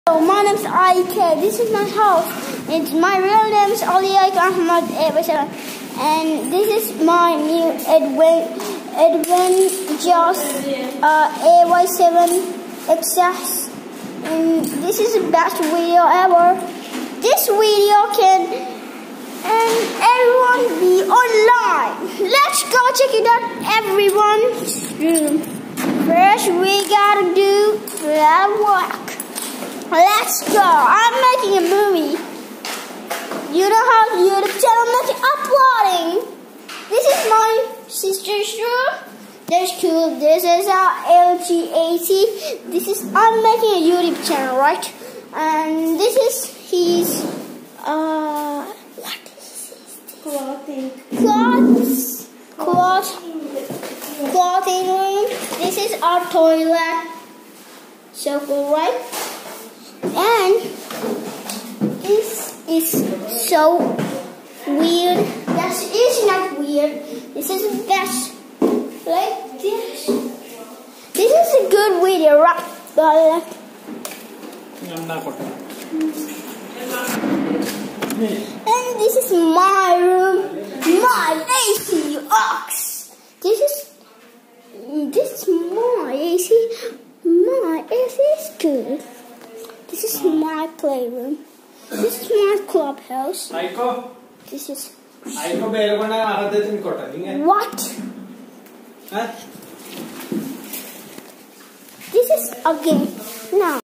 My name is Aika. This is my house. My real name is Ali Aika Ahmad Abashan. And this is my new Adventures AY7 XS. And this is the best video ever. This video can everyone be online. Let's go check it out, everyone's room. First we gotta do that work. Let's go. I'm making a movie. You know how YouTube channel making uploading. This is my sister's room. That's cool. This is our LG80. I'm making a YouTube channel, right? And this is his what is this? Clothing room. This is our toilet. So cool, right? And this is so weird. That is not weird. This is best. Like this. This is a good video, right? But and this is my room. My AC box. This is my AC. My AC is good. This is my playroom. This is my clubhouse. This is what? This is a game. No.